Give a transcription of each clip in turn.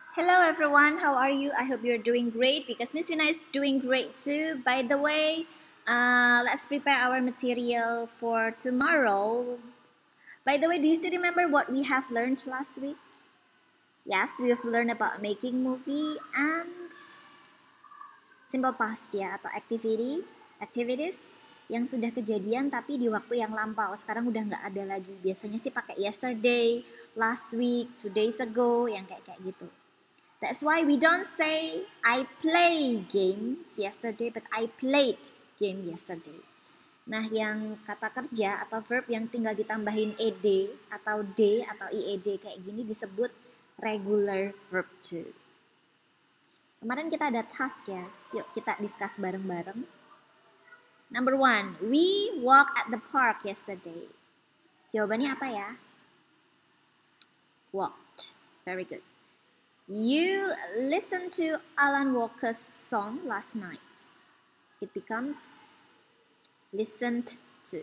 Hello everyone, how are you? I hope you're doing great because Miss Vina is doing great too. By the way, let's prepare our material for tomorrow. By the way, do you still remember what we have learned last week? Yes, we have learned about making movie and simple past ya atau activities yang sudah kejadian tapi di waktu yang lampau. Sekarang udah nggak ada lagi. Biasanya sih pakai yesterday, last week, 2 days ago, yang kayak gitu. That's why we don't say I play games yesterday, but I played game yesterday. Nah, yang kata kerja atau verb yang tinggal ditambahin ed atau d atau ied kayak gini disebut regular verb to. Kemarin kita ada task ya. Yuk kita discuss bareng-bareng. Number 1, we walk at the park yesterday. Jawabannya apa ya? Walked. Very good. You listened to Alan Walker's song last night. It becomes listened to.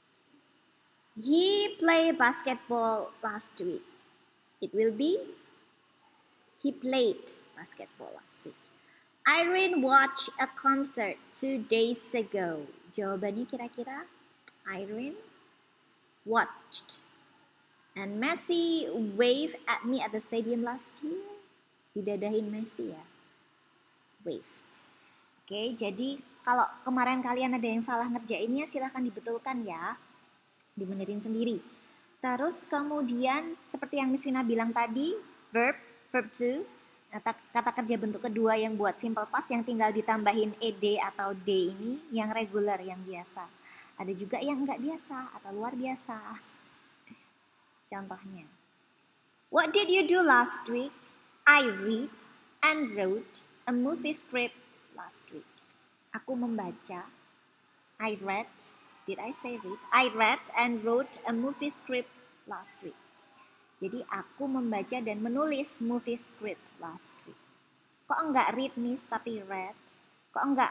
He played basketball last week. It will be he played basketball last week. Irene watched a concert 2 days ago. Jawabannya kira-kira Irene watched. And Messi waved at me at the stadium last year. Didadahin Messi ya. Waved. Oke, jadi kalau kemarin kalian ada yang salah ngerjainnya silahkan dibetulkan ya. Dibenerin sendiri. Terus kemudian seperti yang Miss Vina bilang tadi, verb to, kata kerja bentuk kedua yang buat simple past yang tinggal ditambahin ed atau d ini yang regular, yang biasa. Ada juga yang enggak biasa atau luar biasa. Contohnya, what did you do last week? I read and wrote a movie script last week. Aku membaca. I read. Did I say read? I read and wrote a movie script last week. Jadi aku membaca dan menulis movie script last week. Kok enggak read miss tapi read? Kok enggak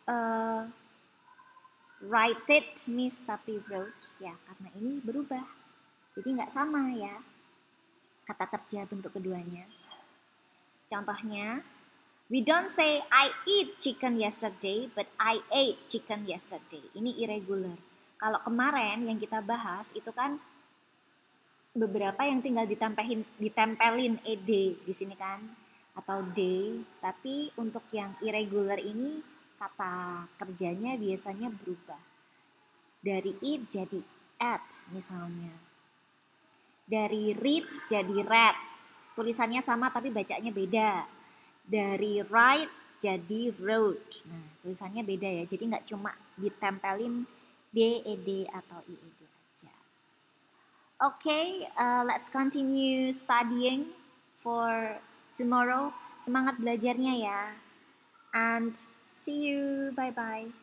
write it miss tapi wrote? Ya karena ini berubah. Jadi enggak sama ya kata kerja bentuk keduanya. Contohnya, we don't say I eat chicken yesterday, but I ate chicken yesterday. Ini irregular. Kalau kemarin yang kita bahas itu kan beberapa yang tinggal ditempelin ed di sini kan atau d, tapi untuk yang irregular ini kata kerjanya biasanya berubah. Dari eat jadi ate misalnya. Dari read jadi read. Tulisannya sama tapi bacanya beda. Dari write jadi wrote. Nah, tulisannya beda ya. Jadi nggak cuma ditempelin d, ed atau ied aja. Okay, let's continue studying for tomorrow. Semangat belajarnya ya. And see you. Bye-bye.